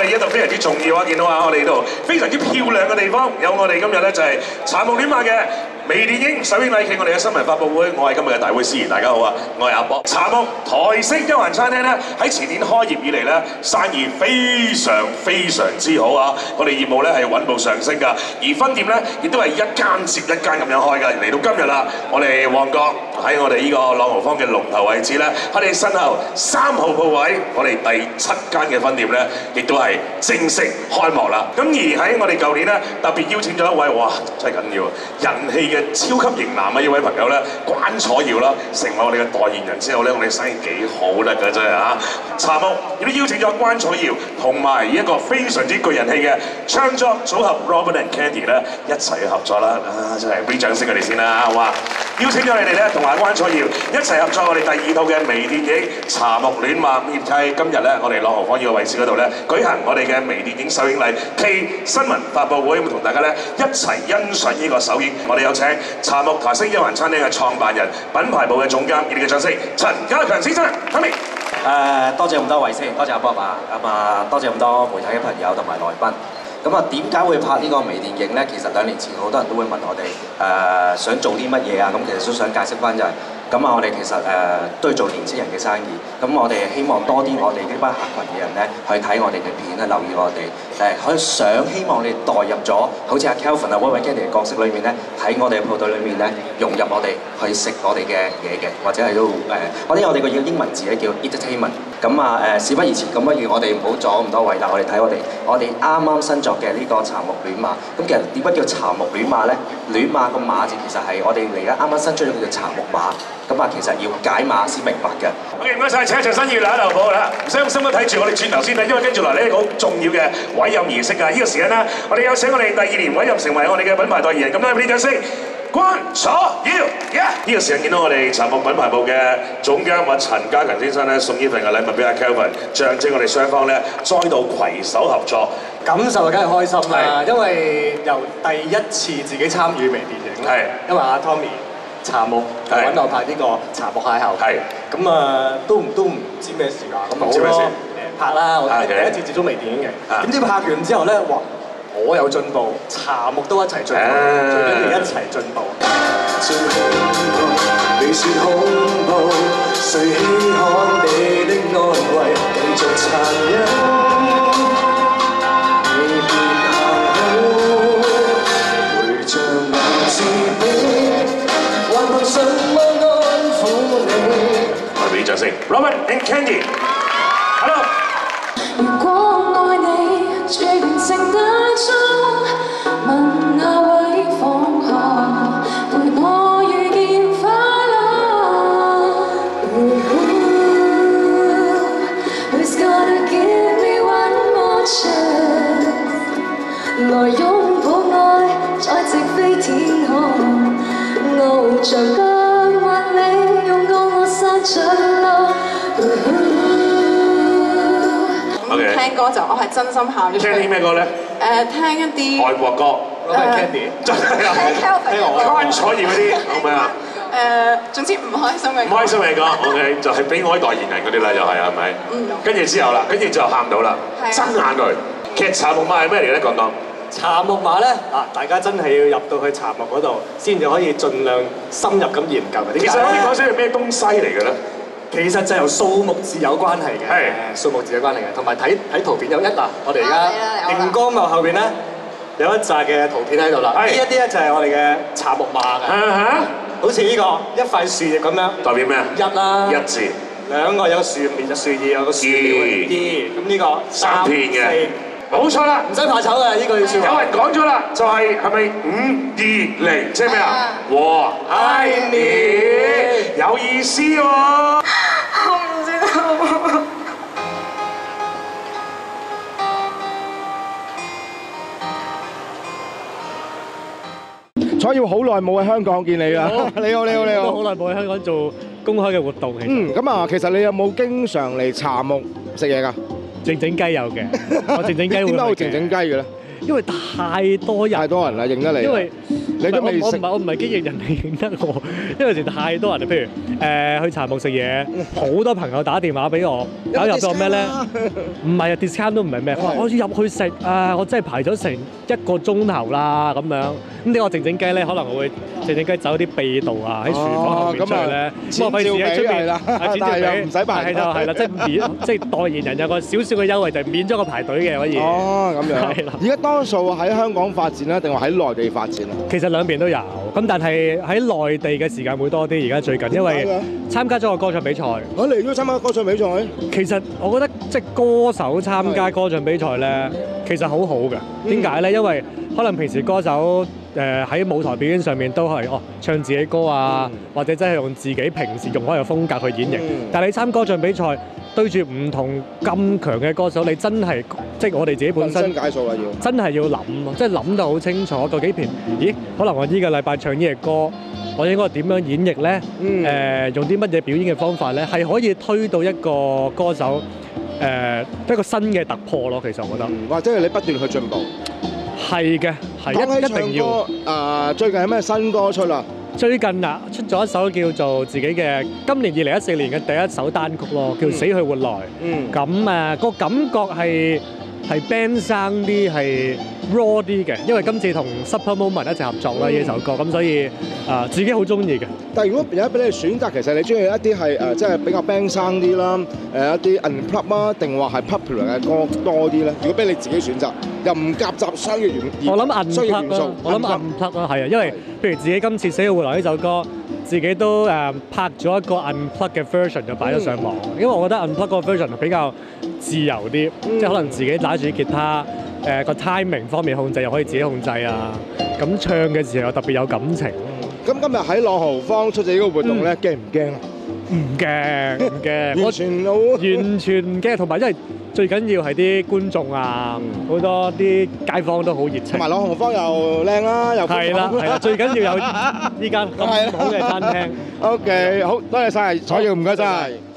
一度非常之重要啊！見到啊，我哋呢度非常之漂亮嘅地方，有我哋今日咧就係茶木戀馬嘅微電影首映禮暨我哋嘅新聞發佈會，我係今日嘅大會司儀，大家好啊，我係阿博。茶木台式休閒餐廳咧喺前年開業以嚟咧，生意非常之好啊！我哋業務咧係穩步上升㗎，而分店咧亦都係一間接一間咁樣開㗎。嚟到今日啦，我哋旺角喺我哋呢個朗豪坊嘅龍頭位置咧，我哋身後3號鋪位，我哋第7間嘅分店咧，亦都係正式開幕啦。咁而喺我哋舊年咧特別邀請咗一位，哇，真係緊要，人氣嘅超級型男啊！呢位朋友咧，關楚耀啦，成為我哋嘅代言人之後咧，我哋生意幾好得㗎真係嚇。茶木亦都邀請咗關楚耀同埋一個非常之具人氣嘅唱作組合 Robert and Candy 咧一齊合作啦！啊，真係俾掌聲佢哋先啦，好嘛？邀請咗你哋咧同埋關楚耀一齊合作我哋第2套嘅微電影《茶木戀馬》，亦係今日咧我哋朗豪坊呢個位置嗰度咧舉行我哋嘅微電影首映禮暨新聞發佈會，會同大家咧一齊欣賞呢個首映。我哋有請茶木台式休閒餐廳嘅創辦人、品牌部嘅總監，熱烈嘅掌聲，陳家強先生，Tommy。 多謝咁多位先，多謝阿 Bob 啊，多謝咁多媒體嘅朋友同埋來賓。咁啊，點解會拍呢個微電影呢？其實2年前好多人都會問我哋想做啲乜嘢啊，咁其實都想解釋翻就係。咁啊，我哋其實都係做年青人嘅生意，咁我哋希望多啲我哋呢班客群嘅人咧去睇我哋嘅片咧，留意我哋可以希望你代入咗，好似阿 Kelvin 啊、Robert Candy 嘅角色裏面咧，喺我哋嘅鋪頭裏面咧融入我哋去食我哋嘅嘢嘅，或者係都我哋個英文字咧叫 entertainment。咁啊事不宜遲，咁不如我哋唔好阻咁多位啦，我哋睇我哋啱啱新作嘅呢個茶木戀馬。咁其實點解叫茶木戀馬咧？戀馬個馬字其實係我哋而家啱啱新出咗叫做茶木馬。咁啊，其實要解碼先明白嘅。 OK， 唔該晒，請一場新意啦，喺度好啦，唔使咁心急睇住我哋轉頭先啦，因為跟住嚟呢一個好重要嘅委任儀式啊！呢個時間咧，我哋有請我哋第2年委任成為我哋嘅品牌代言人，咁咧俾啲掌聲，關楚耀，呢個時間見到我哋茶木品牌部嘅總監阿陳家強先生咧，送呢份嘅禮物俾阿 Kelvin， 象徵我哋雙方咧再度攜手合作。 感受梗係開心啦，因為由第一次自己參與微電影，因為阿 Tommy。茶木揾我拍呢個茶木邂逅，咁啊都唔知咩事㗎，咁好咯拍啦，我第一次接觸微電影嘅，點知拍完之後咧，哇！我有進步，茶木都一齊進步，最緊要一齊進步。最恐怖，你說恐怖，誰稀罕你的安慰，繼續殘忍。 我哋俾掌聲 ，Robert and Candy，Hello。 如果愛你，最平靜大鐘，問那位放學，陪我遇見快樂。Who's gonna give me one more chance？ 來擁抱愛，再直飛天空，翱翔間萬里，用過我殺着路。聽歌就我係真心喊咗出嚟。 聽啲咩歌咧？ 聽一啲外國歌。 Candy 真係啊！ 聽我關楚耀嗰啲好咩啊？ 總之唔開心嘅歌。 唔開心嘅歌 ，OK， 就係俾我啲代言人嗰啲啦，又係咪？跟住之後啦，跟住就喊到啦，真眼淚。其實茶木馬係咩嚟咧？講講。 茶木馬咧大家真係要入到去茶木嗰度，先至可以盡量深入咁研究嘅。 其實可以講出係咩東西嚟嘅咧？ 其實就由數目字有關係嘅，數目字有關係嘅，同埋睇圖片有我哋而家熒光幕後邊咧有一紮嘅圖片喺度啦。呢一啲咧就係我哋嘅茶木馬嘅，好似呢個一塊樹葉咁樣，代表咩啊？ 一啦， 一字， 兩個有樹面就樹葉，有個樹苗嘅咁呢個 3片嘅。冇錯啦， 唔使怕醜嘅呢句説話。 有人講咗啦，就係咪5、2、0，即係咩啊？我愛你，有意思喎。 我唔知道。 楚耀好耐冇喺香港見你啦，你好。 都好耐冇喺香港做公開嘅活動。 咁啊，其實你有冇經常嚟茶木食嘢㗎？ 靜靜雞有嘅，我靜靜雞會。 點解會靜靜雞嘅咧？ 因為太多人啦，認得你。 因為你都未食， 我唔係經營人哋認得我，因為有時太多人，譬如去茶木食嘢，好多朋友打電話俾我，打入咗咩咧？唔係啊 ，discount 都唔係咩，我要入去食啊！我真係排咗成1個鐘頭啦咁樣。咁點我靜靜雞咧？可能我會靜靜雞走啲秘道啊，喺廚房後面出去咧，我費事喺出邊啦，錢照俾，唔使排。係啦，即係代言人有個少少嘅優惠，就係免咗個排隊嘅可以。 哦，咁樣。係啦。而家多數喺香港發展咧，定話喺內地發展啊？ 其實兩邊都有，咁但係喺內地嘅時間會多啲。而家最近因為參加咗個歌唱比賽， 我嚟咗參加歌唱比賽。 其實我覺得即係歌手參加歌唱比賽咧，其實好好嘅。點解咧？因為可能平時歌手喺舞台表演上面都係唱自己歌啊，或者真係用自己平時用開嘅風格去演繹。但係你參歌唱比賽，對住唔同咁強嘅歌手，你真係即係我哋自己本身解數啦，要真係要諗，即係諗得好清楚究竟咦？可能我呢個禮拜唱呢隻歌，我應該點樣演繹咧？用啲乜嘢表演嘅方法咧，係可以推到一個歌手一個新嘅突破咯。其實我覺得， 或者係你不斷去進步。 係嘅，係一定要。最近有咩新歌出啦？ 最近出咗一首叫做自己嘅今年2014年嘅第一首單曲咯，叫《死去活來》。咁個感覺係 band 生啲，係 raw 啲嘅，因為今次同 Super Moment 一齊合作啦呢首歌，咁所以自己好中意嘅。 但係如果而家俾你選擇，其實你中意一啲係即係比較 band 生啲啦，一啲 unplugged 啊，定話係 popular 嘅歌多啲咧？如果俾你自己選擇，又唔夾雜商業元素， 我諗 unplugged 啊，係啊，因為譬如自己今次《死去活來》呢首歌，自己都拍咗一個 unplugged 嘅 version 就擺咗上網，因為我覺得 unplugged 個 version 比較自由啲，即係可能自己打住吉他，個 timing 方面控制又可以自己控制啊，咁唱嘅時候特別有感情。 咁今日喺朗豪坊出席呢個活動咧，驚唔驚啊？ 唔驚， 完全唔驚，同埋因為最緊要係啲觀眾啊，好多啲街坊都好熱情。 同埋朗豪坊又靚啦，又係啦，最緊要有呢間咁好嘅餐廳。 OK，好多謝晒，彩耀唔該晒。